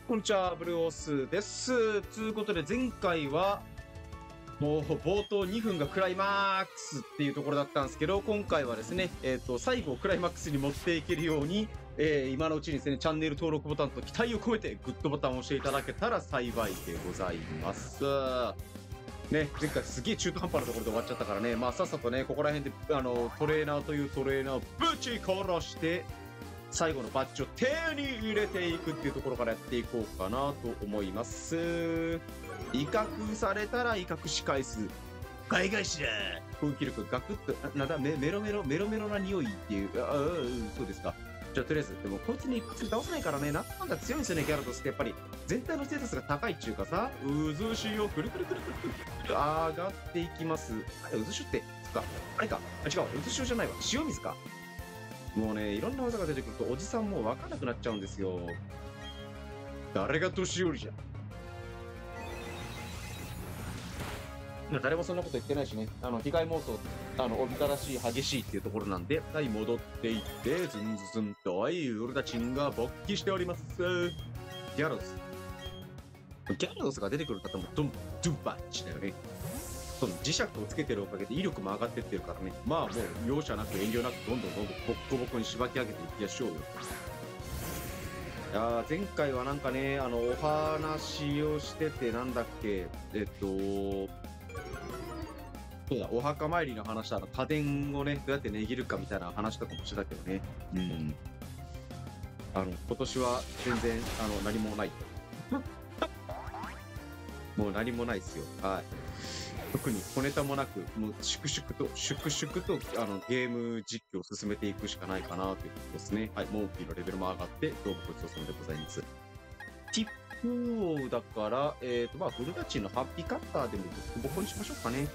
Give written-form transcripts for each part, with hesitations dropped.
こんにちは、ブルーオスです。ということで、前回は、もう冒頭2分がクライマックスっていうところだったんですけど、今回はですね、最後をクライマックスに持っていけるように、今のうちにですね、チャンネル登録ボタンと期待を込めてグッドボタンを押していただけたら幸いでございます。ね、前回すげえ中途半端なところで終わっちゃったからね、まあさっさとね、ここら辺で、トレーナーというトレーナーをぶち殺して、最後のバッジを手に入れていくっていうところからやっていこうかなと思います。威嚇されたら威嚇し返す。海外しだ攻撃力ガクッと、なんだ、メロメロな匂いっていう、そうですか。じゃあとりあえず、でもこいつに一発で倒せないからね、なんだ強いんですよね、ギャラドスってやっぱり。全体のステータスが高いっちゅうかさ、渦潮をくるくるくるくるくる上がっていきます。あれ、渦潮って、そっか、あれか、あ、違う、渦潮じゃないわ、塩水か。もうね、いろんな技が出てくると、おじさんもう分かんなくなっちゃうんですよ。誰が年寄りじゃ。誰もそんなこと言ってないしね。被害妄想、おびただしい、激しいっていうところなんで、はい、戻っていって、ズンズズンと、はい、俺たちが勃起しております。ギャラドス。ギャラドスが出てくる方も、ドンバッチだよね。その磁石をつけてるおかげで威力も上がってってるからね。まあもう容赦なく遠慮なくどんどんボッコボコにしばき上げていきましょうよ。いやー前回はなんかね、お話をしててなんだっけ、そうだ、お墓参りの話した家電をね、どうやって値切るかみたいな話とかもしてたけどね。うん。今年は全然、何もない。もう何もないっすよ。はい。特に小ネタもなく、もう粛々とゲーム実況を進めていくしかないかなということですね。はい、モンキーのレベルも上がって、どうもごちそうさまでございます。ティップ王だから、まあ、フルタッチのハッピーカッターでもボコボコにしましょうかね。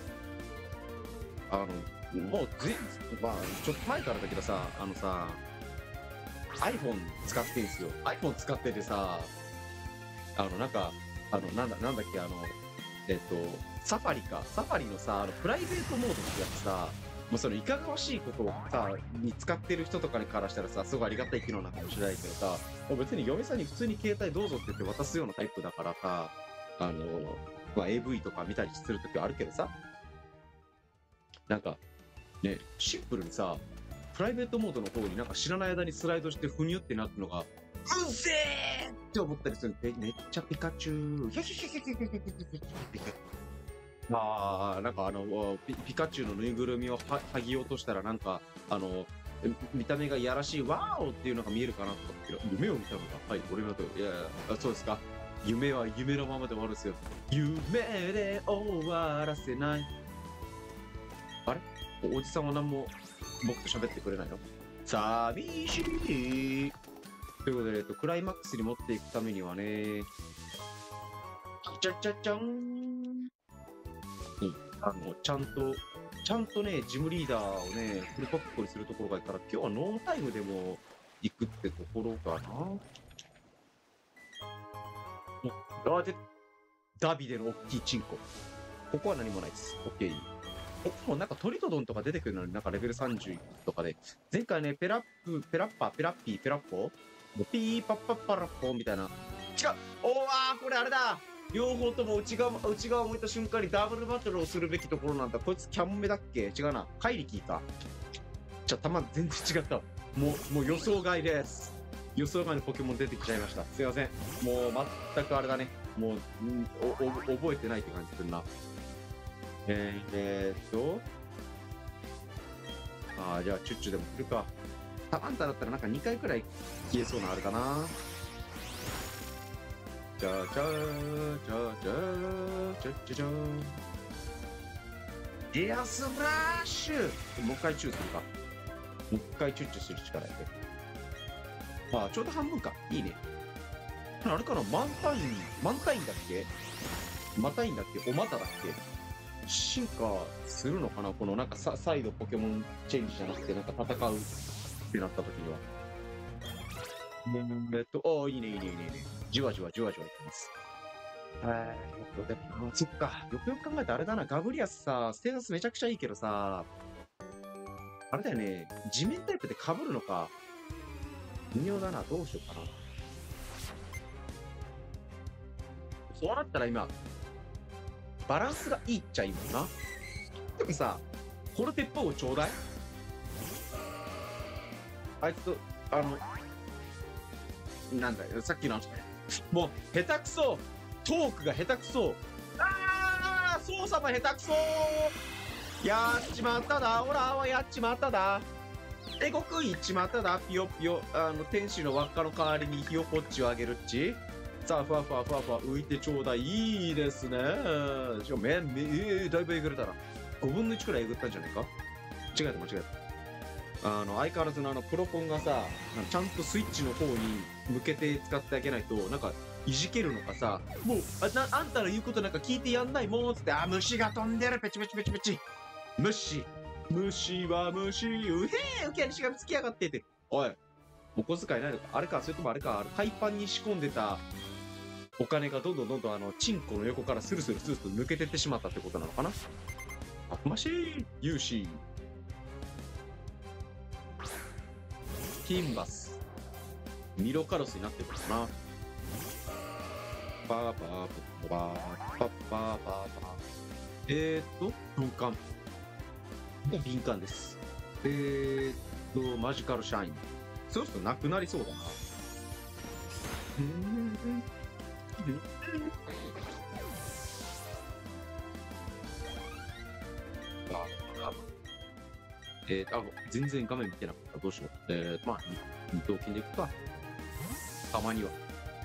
もうまあ、ちょっと前からだけどさ、iPhone 使ってんすよ。iPhone 使っててさ、なんか、なんだっけ、サファリか。サファリのさ、プライベートモードってやつさ、もうそのいかがわしいことをさ、に使ってる人とかにからしたらさ、すごいありがたい機能なのかもしれないけどさ、もう別に嫁さんに普通に携帯どうぞって言って渡すようなタイプだからさ、まあ、AV とか見たりするときはあるけどさ、なんか、ね、シンプルにさ、プライベートモードの方になんか知らない間にスライドしてふにゅってなるのが、うぜーって思ったりする。めっちゃピカチュウ。ヒャヒャヒャヒャヒャヒャヒャヒャヒャ。まあ、なんかピカチュウのぬいぐるみを剥ぎ落としたらなんか、見た目がいやらしい、ワーオっていうのが見えるかなと思って、夢を見たのが、はい、俺のと、いやいや、そうですか。夢は夢のままで終わるんですよ。夢で終わらせない。あれおじさんは何も僕と喋ってくれないの？寂しい。ということで、クライマックスに持っていくためにはね、ちゃちゃちゃん。ちゃんとね、ジムリーダーをね、フルパックにするところがいいから、今日はノータイムでも行くってところかな。で、ダビデの大きいチンコ。ここは何もないです。オッケー。もうなんかトリトドンとか出てくるのになんかレベル30とかで、前回ね、ペラッピー、ペラッポピーパッパッパラッポみたいな。違うこれあれだ両方とも内側を向いた瞬間にダブルバトルをするべきところなんだ。こいつキャンメだっけ？違うな。カイリキーか。弾全然違った。もう予想外です。予想外のポケモン出てきちゃいました。すいません。もう全くあれだね。もう、覚えてないって感じするな。じゃあ、チュッチュでも来るか。タマンタだったらなんか2回くらい消えそうなあれかな。じゃじゃーじゃじゃーじゃじゃじゃーエアスフラッシュもう一回チューするか。もう一回チュッチュする力やで。ちょうど半分か。いいね。あれかなマンタインだっけマタインだっけおまただっけ進化するのかなこのなんか再度ポケモンチェンジじゃなくてなんか戦うってなった時には。いいね。じわじわいきます。でもそっか。よくよく考えたらあれだな。ガブリアスさ、ステータスめちゃくちゃいいけどさ、あれだよね。地面タイプで被るのか。微妙だな。どうしようかな。 そうなったら今、バランスがいいっちゃいいもんな。でもさ、この鉄砲をちょうだい。あいつと、なんだよ、さっきの話ね。もう、下手くそトークが下手くそ操作も下手くそやっちまっただオラはやっちまっただエゴくんいっちまっただピヨピヨ天使の輪っかの代わりにひよこっちをあげるっちさあふわふわふわふわ浮いてちょうだいいいですねしかもだいぶえぐれたな5分の1くらいえぐったんじゃないか間違えた相変わらずのプロコンがさちゃんとスイッチの方に向けて使ってあげないとなんかいじけるのかさもうあんたの言うことなんか聞いてやんないもんつって虫が飛んでるペチペチペチペチ虫は虫うへーウキャにしがみつきやがってっておいお小遣いないのかあれかそれともあれか海パンに仕込んでたお金がどんどんチンコの横からスルスルと抜けてってしまったってことなのかなたくましい勇士キンバスミロカロスになってるのかなパーパーパーパーパーパー鈍感敏感ですマジカルシャインそうするとなくなりそうだな全然画面見てなかった。どうしよう。まあ、二頭筋でいくか。たまには。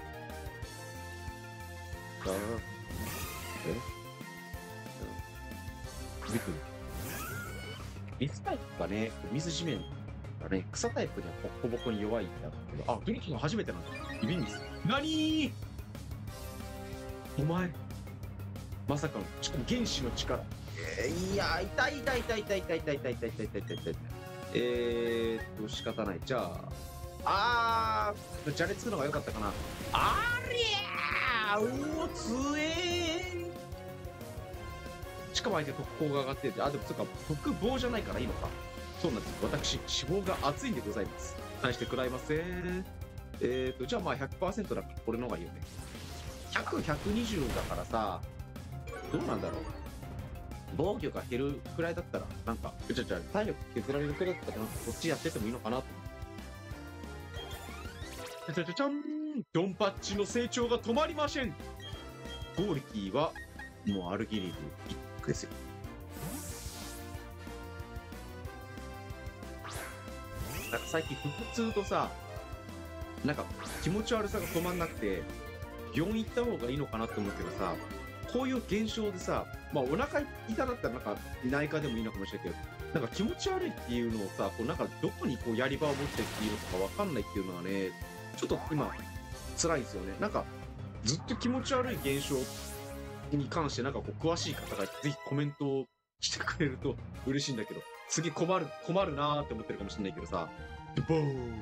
水タイプがね、水地面がね、草タイプにはボコボコに弱いんだけど、元気が初めてなんだ。イビンギス。何お前。まさかの、しかも原子の力。いや、痛い。仕方ない。じゃあ、じゃれつくのが良かったかな。ありゃー強えしかも相手特攻が上がってて、でもそっか、特防じゃないからいいのか。そうなんです。私、脂肪が熱いんでございます。対して食らいません。じゃあまあ 100% だから、これの方がいいよね。100、120だからさ、どうなんだろう。防御が減るくらいだったら、なんか、体力削られるくらいだったら、こっちやっててもいいのかなと。ドンパッチの成長が止まりませんゴーリキーは、もうアルギリル1区ですよ。なんか最近、腹痛とさ、なんか気持ち悪さが止まんなくて、病院行った方がいいのかなって思うけどさ、こういう現象でさ、まあお腹痛だったらなんか内科でもいいのかもしれないけど、なんか気持ち悪いっていうのをさ、こうなんかどこにこうやり場を持ってっていいのかわかんないっていうのはね、ちょっと今辛いんですよね。なんかずっと気持ち悪い現象に関してなんかこう詳しい方がぜひコメントをしてくれると嬉しいんだけど、次困るなーって思ってるかもしれないけどさ、ボーン。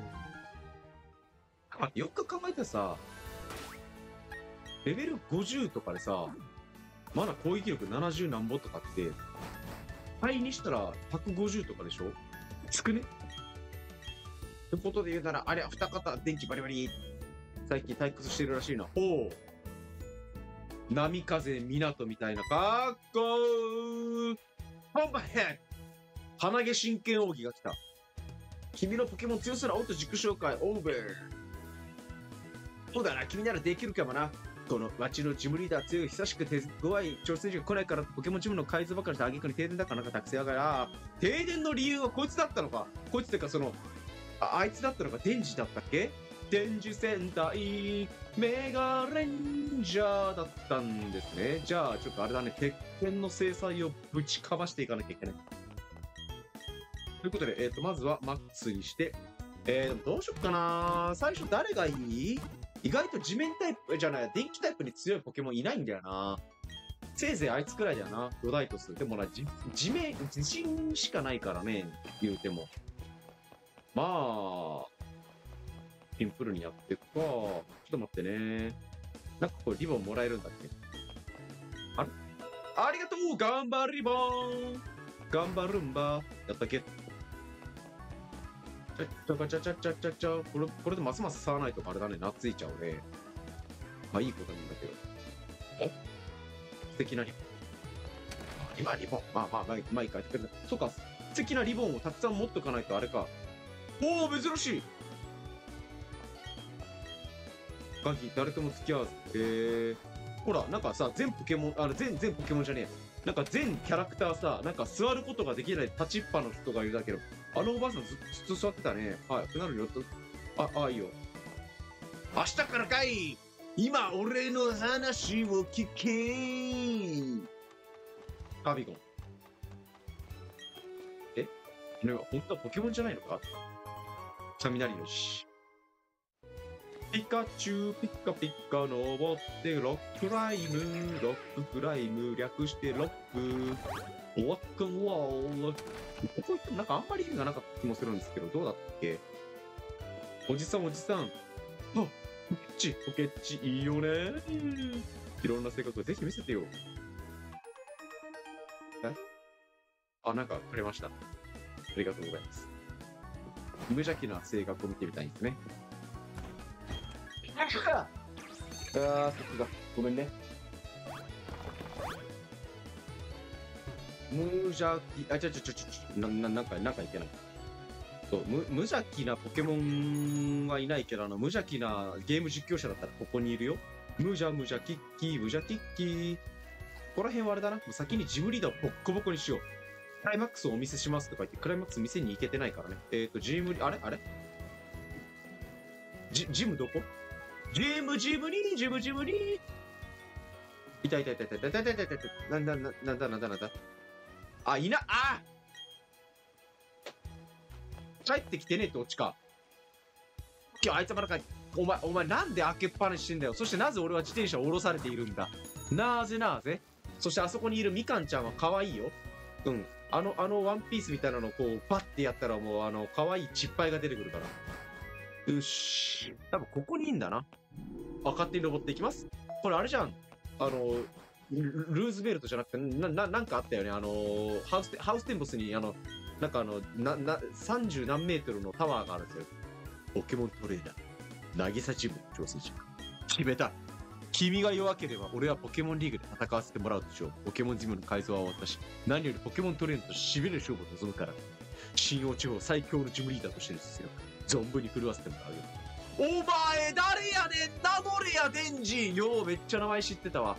よく考えてさ、レベル50とかでさ、まだ攻撃力70何ぼとかって、倍にしたら150とかでしょつくねってことで言うなら、あれは二方電気バリバリ。最近退屈してるらしいな。おう。波風港みたいなかっこー本番へ鼻毛真剣奥義が来た。君のポケモン強そうな音自己紹介オーバー。そうだな、君ならできるかもな。この町のジムリーダー強い、久しく弱い調整時が来ないからポケモンジムの改造ばかりして挙句に停電だからなんかたくさんやがら。停電の理由はこいつだったのかこいつってかあいつだったのかデンジだったっけデンジ戦隊メガレンジャーだったんですね。じゃあちょっとあれだね、鉄拳の制裁をぶちかましていかなきゃいけない。ということで、まずはマックスにして、どうしよっかな最初誰がいい意外と地面タイプじゃない、電気タイプに強いポケモンいないんだよな。せいぜいあいつくらいだよな、ロダイトス。でもな、地面、自信しかないからね、言うても。まあ、シンプルにやっていくか。ちょっと待ってね。なんかこれリボンもらえるんだっけありがとう頑張るリボン頑張るんばやったっけこれでますます触らないとあれだね、懐いちゃうね。まあいいことなんだけど。 素敵なリボン。今リボン。まあ、まあいいか。そうか、素敵なリボンをたくさん持っとかないとあれか。おお、珍しい。ガキ、誰とも付き合わず。ほら、なんかさ、全ポケモンじゃねえ。なんか全キャラクターさ、なんか座ることができない立ちっぱの人がいるだけど、あのおばあさんずっと座ってたね。はい、なるよ。いいよ。明日からかい。今、俺の話を聞けー。カビゴン。これは本当はポケモンじゃないのか？雷のし。ピカチュウ、ピカピカ登って、ロッククライム、略してロック、ロックンロール。ここ行ってなんかあんまり意味がなかった気もするんですけど、どうだったっけ？おじさん。あ、ポケッチ、いいよね。いろんな性格をぜひ見せてよ。なんかくれました。ありがとうございます。無邪気な性格を見てみたいんですね。そっちが。ごめんね。無邪気、なんかいけない。そう、無邪気なポケモンはいないけど、無邪気なゲーム実況者だったらここにいるよ。無邪キッキー。ここら辺はあれだな。もう先にジムリーダーをボッコボコにしよう。クライマックスをお見せしますとか言って、クライマックス店に行けてないからね。ジム、あれジムどこ？ジムにいた。なんだ。帰ってきてねえってオチか。今日あいつまだかい。お前なんで開けっぱなししてんだよ。そしてなぜ俺は自転車を降ろされているんだ。なぜ。そしてあそこにいるみかんちゃんは可愛いよ。うん。あのワンピースみたいなのをこうパッてやったらもう可愛いチッパイが出てくるから。よし。多分ここにいいんだな。勝手に登っていきます。これあれじゃん。ルーズベルトじゃなくて、なんかあったよね。ハウステンボスに、なんか30何メートルのタワーがあるんですよ。ポケモントレーナー、渚ジム挑戦者。決めた。君が弱ければ、俺はポケモンリーグで戦わせてもらうとしよう。ポケモンジムの改造は終わったし、何よりポケモントレーナーとしびれる勝負を望むから、新王地方最強のジムリーダーとしてですよ。存分に振るわせてもらうよ。お前誰やねん、名乗れやデンジ。ようめっちゃ名前知ってたわ。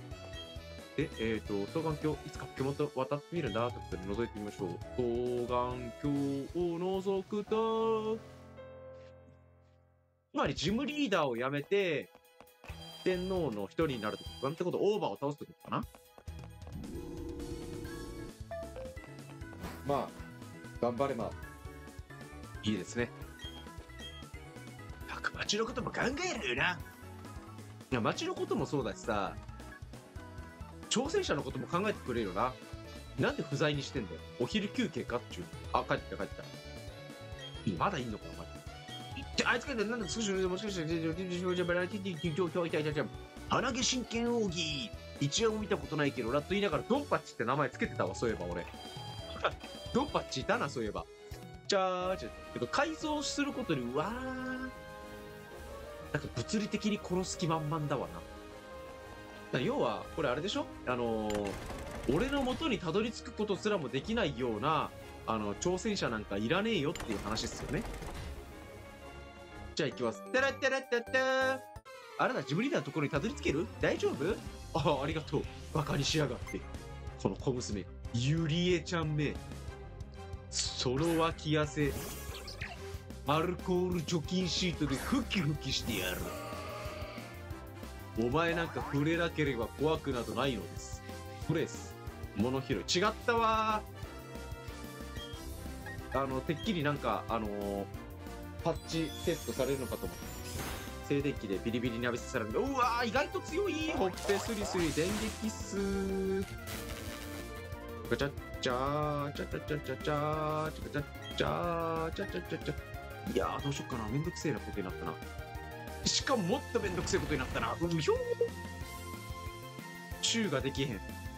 双眼鏡いつかポケモンと渡ってみるんだということで覗いてみましょう。双眼鏡を覗くと、つまりジムリーダーを辞めて天皇の一人になるとかなんてこと、オーバーを倒すってことかな。まあ頑張ればいいですね。街のことも考えるよな。いや、街のこともそうだしさ、挑戦者のことも考えてくれるよな。なんで不在にしてんだよ。お昼休憩かっちゅう。帰ってきた。まだいんのかお前。あいつがなんだ少しもしかして鼻毛真剣奥義一応見たことないけどなと言いながらドンパッチって名前つけてたわ。そういえば俺ドンパッチいたな。そういえばけど改造することになんか物理的に殺す気満々だわな。要はこれあれでしょ、俺の元にたどり着くことすらもできないような挑戦者なんかいらねえよっていう話ですよね。じゃあ行きます。タラッタラッタッター。あなたジムリーダーのところにたどり着ける？大丈夫？ありがとう。バカにしやがって。この小娘ゆりえちゃんめ、その脇汗アルコール除菌シートでフキフキしてやる。お前なんか触れなければ怖くなどないのです。プレス物拾い違ったわー。てっきりなんかパッチテストされるのかと思って、静電気でビリビリに浴びせされる。うわー意外と強い。ほっぺスリスリ電撃っすー。ガチャッチャーチャチャチャチャチャーチャチャチャーチャチャチャチャ。いやーどうしよっかな。めんどくせえなことになったな。しかももっとめんどくせえことになったな。ひょーチューができへん。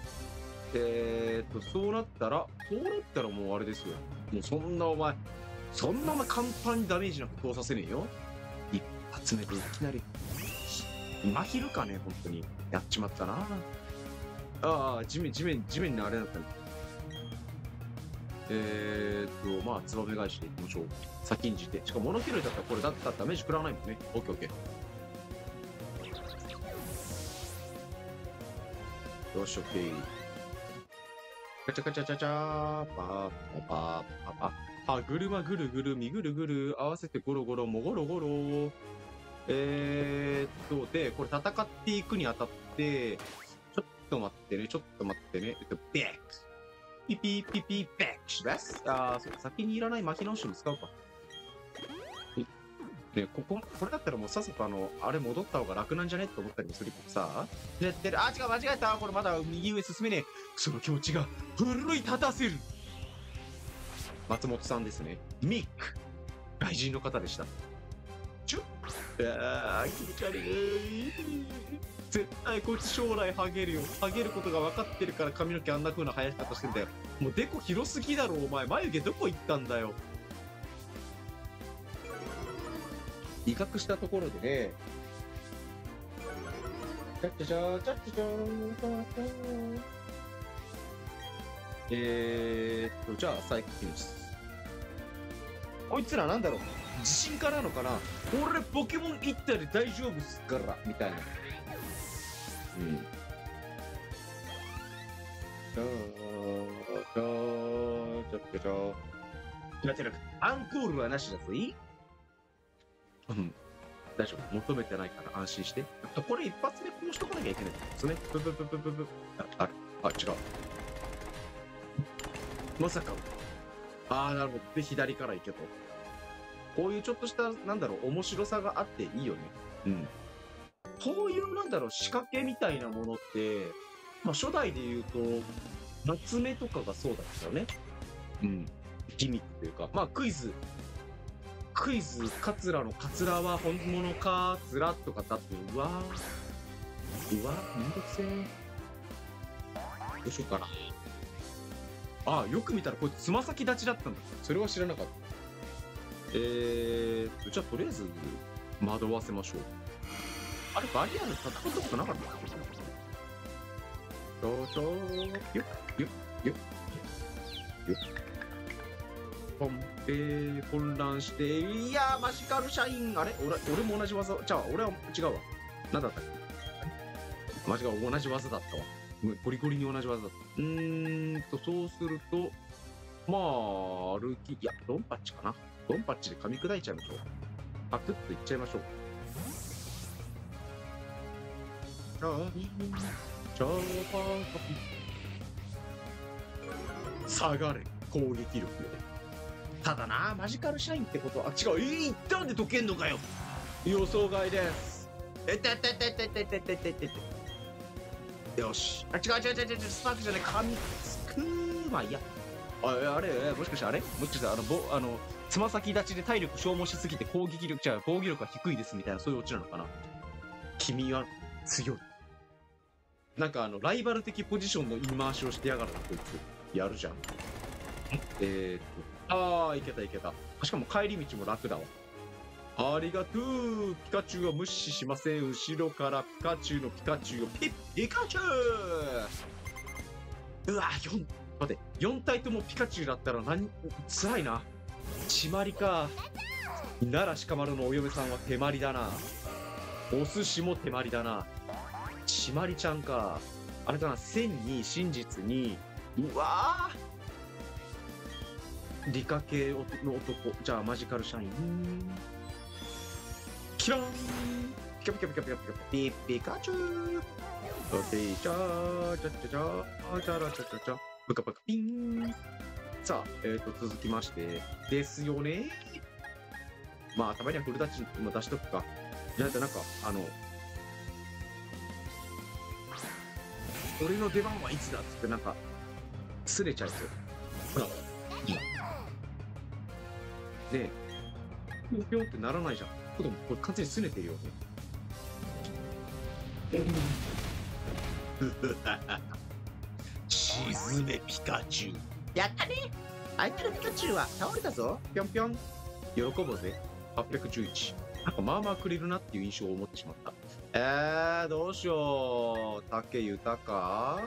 そうなったらもうあれですよ。もうそんなお前簡単にダメージなく通させねえよ。一発目でいきなり真昼かね、本当に。やっちまったな。ああ、地面にあれだったね。まあ、ツバメ返しでいきましょう。先んじて。しかも、モノキロイだったらこれだったらダメージ食らわないもんね。オッケーオッケー。よし、オッケー。カチャカチャチャチャー、パー、パー、パー、パー。歯車ぐるぐる、みぐるぐる、合わせてゴロゴロ、もゴロゴロ。で、これ戦っていくにあたって、ちょっと待ってね、ベック。ピピピピベックです。そうか、先にいらない巻き直しも使うか。ね、これだったらもうさっさとあれ戻った方が楽なんじゃねって思ったりもするけどさ。違う、間違えた。これまだ右上進めねえ。その気持ちが奮い立たせる。松本さんですね。ミック。外人の方でした。気持ち悪い。絶対こいつ将来ハゲるよ。ハゲることが分かってるから髪の毛あんな風な生やし方してんだよ。もうデコ広すぎだろ、お前。眉毛どこ行ったんだよ。威嚇したところでね。じゃあ、サイクフィニッシュ。こいつらなんだろう、自信家なのかな。俺ポケモン行ったら大丈夫っすから、みたいな。アンコールはなしだぞい。大丈夫。求めてないから安心して。これ一発でこうしとかなきゃいけないんですね。違う。まさか。なるほど。で、左から行けと。こういうちょっとした、面白さがあっていいよね。こういう、仕掛けみたいなものって、初代で言うと、夏目とかがそうだったよね。ギミックというか、クイズ、カツラのカツラは本物か、ずらっとかだって、めんどくせえ。どうしようかな。よく見たらこいつつま先立ちだったんだ。それは知らなかった。じゃあとりあえず惑わせましょう。あれ、バリアル戦ったことなかった？混乱して、いやー、マジカルシャイン。あれ俺も同じ技。俺は違うわ。何だったっけ？マジカル同じ技だったわ。ゴリゴリに同じ技だった。そうすると、歩き、いや、ドンパッチかな。ドンパッチで噛み砕いちゃいましょう。パクッといっちゃいましょう。下がれ、攻撃力。ただな、マジカルシャインってことは、違う、一旦で解けんのかよ。予想外です。よし。違う、スパークじゃない、神つくー。いや。あれ、もしかしてつま先立ちで体力消耗しすぎて防御力が低いですみたいな、そういうオチなのかな。君は強い。ライバル的ポジションの言い回しをしてやがるな、こいつ。やるじゃん。いけた。しかも帰り道も楽だわ。ありがとう。ピカチュウは無視しません。後ろからピカチュウのピカチュウをピカチュウ。待って、4体ともピカチュウだったら辛いな。ちまりか。奈良鹿丸のお嫁さんは手まりだな。お寿司も手まりだな。ちまりちゃんか。あれかな、千に真実に、理科系の男。じゃあ、マジカルシャイン。キラーン。ピカピカピカピカピカピカチュウ。チャーチャチャチャチャラチャチャチャ。ブカブカピン。さあ、続きまして、ですよね。たまにはフルタッチも出しとくか。俺の出番はいつだっつってすれちゃうよ。ほら。で、ぴょんってならないじゃん。これ完全にすねてるよね。沈めピカチュウ。やったね。相手のピカチュウは倒れたぞ。ぴょんぴょん。喜ぼうぜ。811。 なんかまあまあくれるなっていう印象を持ってしまった。どうしよう。竹豊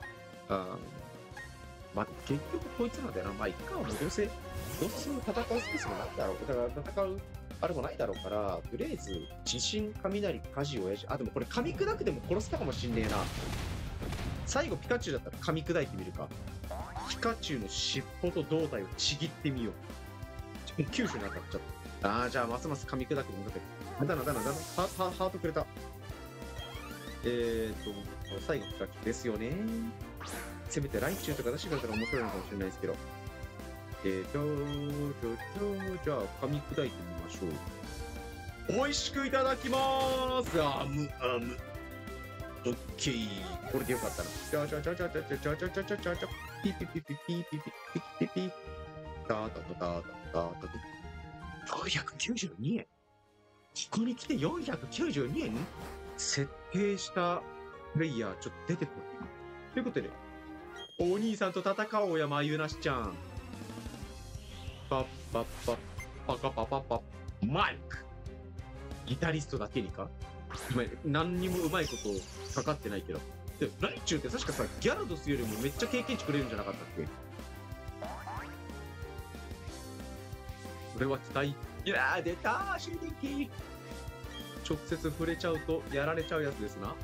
まあ、結局こいつなんだよな。まあ、いっか。もうどうせ戦うスペースもないだろう。だから戦う、あれもないだろうから、とりあえず、地震、雷、火事、親父。あ、でもこれ噛み砕くでも殺せたかもしんねえな。最後ピカチュウだったら噛み砕いてみるか。ピカチュウの尻尾と胴体をちぎってみよう。九州に当たっちゃった。じゃあ、ますます噛み砕くでもだけど。ハートくれた。最後ピカチュウですよね。せめてライチュウとか出してくれたら面白いのかもしれないですけど。じゃあ、噛み砕いてみましょう。美味しくいただきまーす。オッケー。これでよかったな。ピピピピピピピピピピピ。492円。ここに来て492円設定したプレイヤー、ちょっと出てこい。ということで、お兄さんと戦おうや、まゆなしちゃん。パッパッパッパカパパッパッマイクギタリストだけにか今何にもうまいことかかってないけど。でライチュウって確かさ、ギャラドスよりもめっちゃ経験値くれるんじゃなかったっけ。これは期待。いやー出たー、シューティンキ直接触れちゃうとやられちゃうやつですな。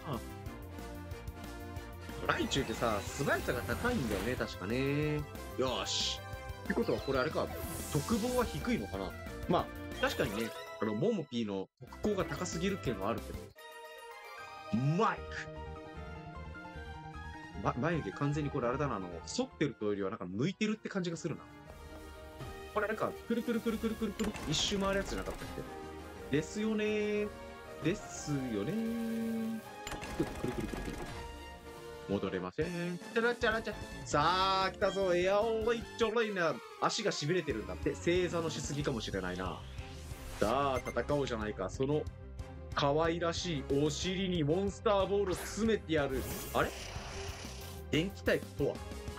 ライチュウってさ、素早さが高いんだよね、確かね。よーし。ってことはこれあれか、特防は低いのかな。まあ、確かにね、モモピーの特攻が高すぎる件はあるけど。マイク眉毛完全にこれあれだな、反ってるというよりはなんか向いてるって感じがするな。これなんか、くるくるくるくるくるくる一周回るやつじゃなかったっけ。ですよねー。ですよねー。くるくるくるくるくる。戻れません。チャラチャラチャ。さあ、来たぞ。エアオレイチョレイナー。足が痺れてるんだって。正座のしすぎかもしれないな。さあ、戦おうじゃないか。その、可愛らしいお尻にモンスターボールを詰めてやる。あれ電気タイプとは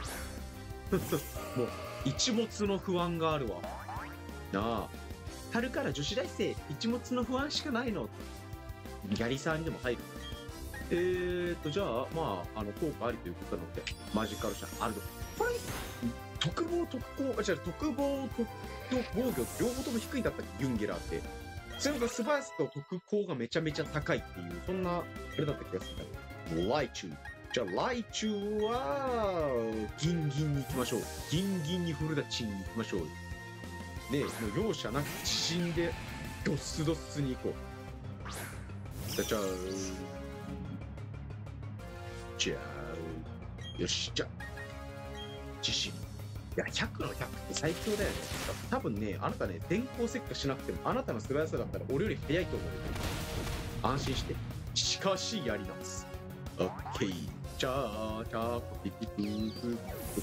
もう、一物の不安があるわ。なあ。春から女子大生、一物の不安しかないの。ギャリサーにでも入る。じゃあ、まあ、効果ありということなので、マジカルシャン、あるの。これ、特防、特攻、特防、特防御、両方とも低いんだったっけ、ユンゲラーって。それが素早さと特攻がめちゃめちゃ高いっていう、そんな、あれだった気がする。ライチュウ。じゃあ、ライチュウは、ギンギンに行きましょう。ギンギンにフルダチンに行きましょう。で、もう容赦なく自信で、ドスドスに行こう。じゃじゃー。じゃあ、よし、じゃあ、自信。いや、100の100って最強だよね。多分ね、あなたね、電光石火しなくても、あなたの素早さだったら俺より速いと思うよ。安心して。しかし、やります。オッケー。じゃあ、じゃあ、ピピピープ。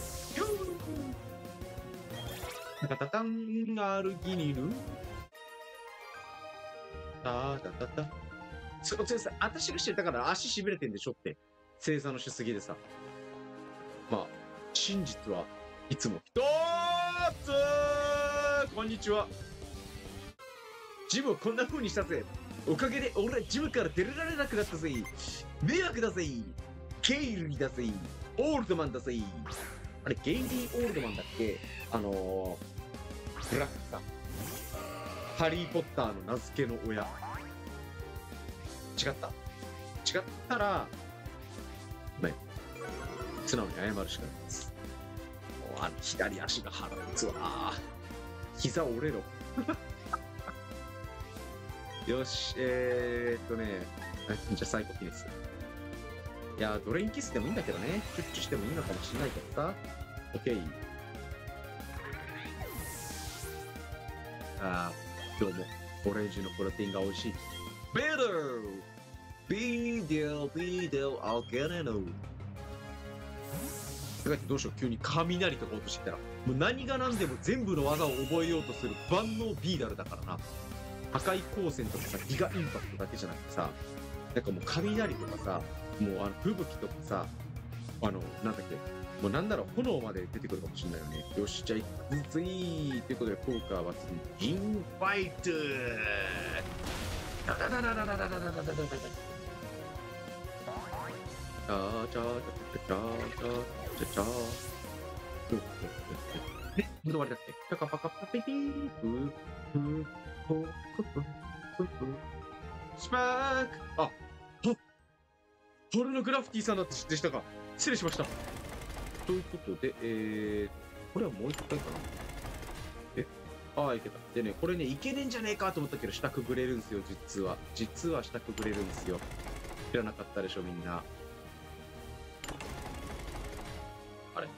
タタタタン、アルギニヌ。タタタタ。そうさ、私が知ってたから足しびれてんでしょって。正座のしすぎでさ。まあ、真実はいつも一つ。こんにちは。ジムをこんな風にしたぜ。おかげで俺はジムから出られなくなったぜ。迷惑だぜ。ケイルリだぜ。オールドマンだぜ。あれ、ゲイリー・オールドマンだっけ。ブラックさん。ハリー・ポッターの名付けの親。違ったら、素直に謝るしかないです。もう左足が腹立つわ。膝折れろ。よし、じゃあサイコキネス。いや、ドレインキスでもいいんだけどね。チュッチュしてもいいのかもしれないけどさ。オッケー。どうも。オレンジのプロテインが美味しい。ビードルビーデル、I'll get it. どうしよう、急に雷とか落としてきたら。もう何が何でも全部の技を覚えようとする万能ビーダルだからな。破壊光線とかさ、ギガインパクトだけじゃなくてさ、なんかもう雷とかさ、もう吹雪とかさ、なんだっけ、もうなんだろう、炎まで出てくるかもしれないよね。よし、じゃあ行くぜーということで、効果は次、インファイトダダダダダダダダダダダダダダ。チャーチャーチャーチャーチャーチャー。え、これで終わりだっけ？パカパカパピピーフーフーフーフーフーフースパーク。あ、俺のグラフィティさんだってでしたか。失礼しました。ということで、これはもう一回かな。ああ、いけた。でね、これね、いけねえんじゃねえかと思ったけど、下くぐれるんですよ、実は。実は下くぐれるんですよ。知らなかったでしょ、みんな。あれ？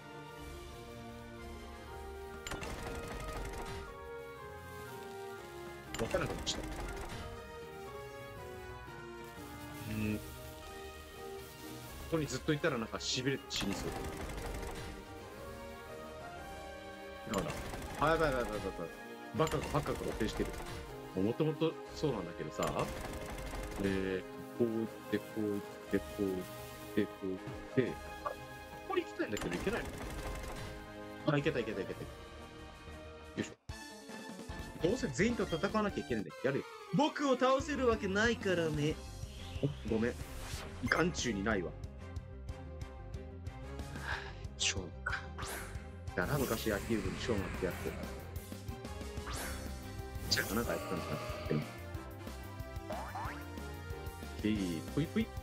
わからなくなっちゃった。ここにずっといたらなんか痺れて死にそう。ほら。あ、やばいやばいやばいやばい。バカが露呈してる。もともとそうなんだけどさ。こう行って、こう行って、こう行って、こう行って、こう行って。あ、ここに行きたいんだけど行けないの？あ、行けた。よいしょ。どうせ全員と戦わなきゃいけないんだよ。やるよ。僕を倒せるわけないからね。ごめん。眼中にないわ。ショーか。だな、昔野球部にショーマってやって。じゃあ、なんかやったのかな。ぷいぷい。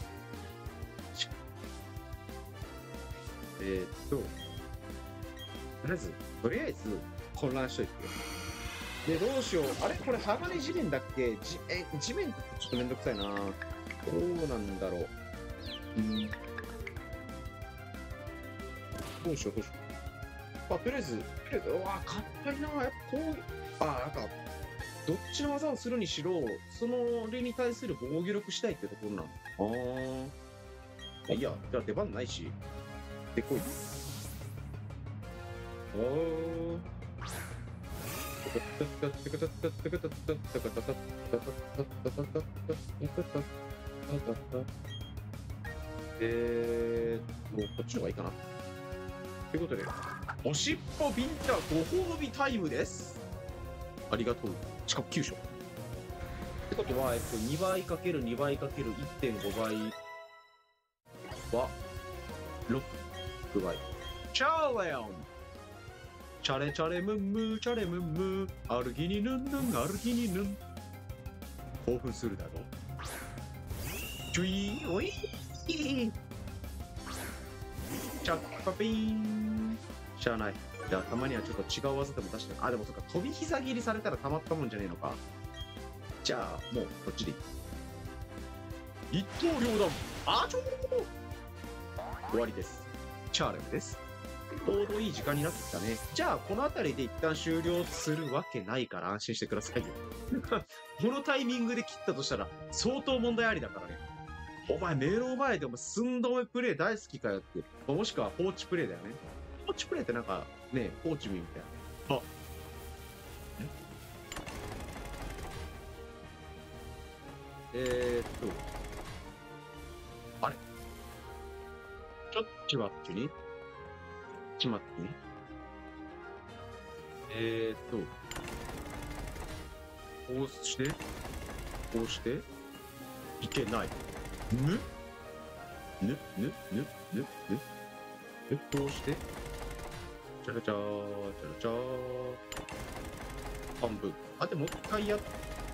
とりあえず、混乱しといて。で、どうしよう。あれこれ、鋼地面だっけ？地面ってちょっとめんどくさいな。どうなんだろう。どうしよう。あ、とりあえず、うわ、硬いな。やっぱこう、なんか、どっちの技をするにしろ、その例に対する防御力したいってところなの。いや、じゃあ出番ないし。でこい。こっちの方がいいかな。ということで、おしっぽビンタご褒美タイムです。ありがとう。しかも9勝。ってことは、2倍かける2倍かける 1.5 倍は6倍。チャレオンチャレチャレムンムーチャレムンムーアルギニヌンヌンアルギニヌン興奮するだろ。チュイーおいチャッパピーンしゃあない。じゃあたまにはちょっと違う技でも出して。あ、でもそっか、飛び膝切りされたらたまったもんじゃねえのか。じゃあもうこっちでいい。一刀両断。あちょー終わりです。チャーレムです。ちょうどいい時間になってきたね。じゃあこの辺りで一旦終了するわけないから安心してくださいよ。このタイミングで切ったとしたら相当問題ありだからね。お前目の前で寸止めプレイ大好きかよって。もしくは放置プレイだよね。放置プレイってなんかね、放置みたいな。あれちょっと待ってね。こうして、いけない。こうして、チャラチャー、半分。あ、でもう一回やっ、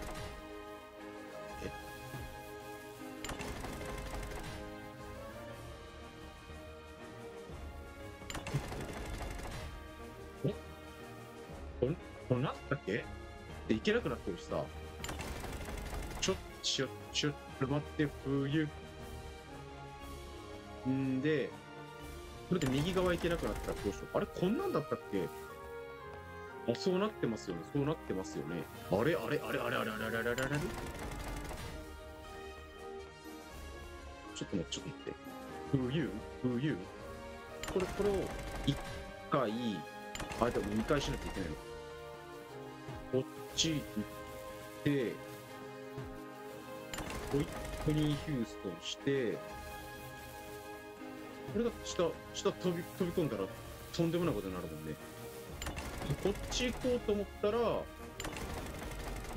これなんだっけで、いけなくなってるしさ。ちょっと待って、冬。んで、これで右側いけなくなったらどうしよう。あれこんなんだったっけ？あ、そうなってますよね。あれちょっと待って。冬これを1回、でも2回しなきゃいけないの。こっち行って、ホイットニー・ヒューストンして、これだって下飛び込んだらとんでもないことになるもんね。こっち行こうと思ったら、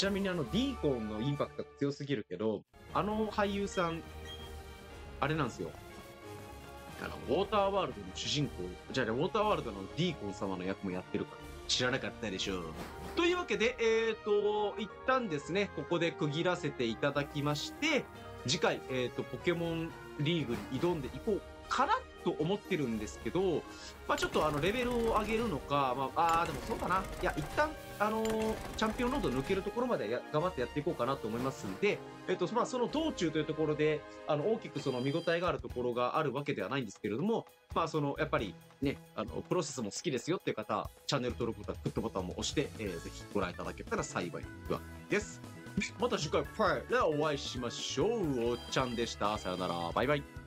ちなみにディーコンのインパクトが強すぎるけど、俳優さん、あれなんですよ。ウォーターワールドの主人公、ウォーターワールドのディーコン様の役もやってるから、知らなかったでしょう。というわけで、一旦ですね、ここで区切らせていただきまして、次回、ポケモンリーグに挑んでいこうかなと思ってるんですけど、まあちょっとレベルを上げるのか、でもそうだな。いや、一旦、チャンピオンロード抜けるところまで頑張ってやっていこうかなと思いますんで、その道中というところで、大きくその見応えがあるところがあるわけではないんですけれども、やっぱりね、プロセスも好きですよっていう方、チャンネル登録ボタン、グッドボタンも押して、ぜひご覧いただけたら幸いです。また次回、でお会いしましょう。おっちゃんでした。さよなら。バイバイ。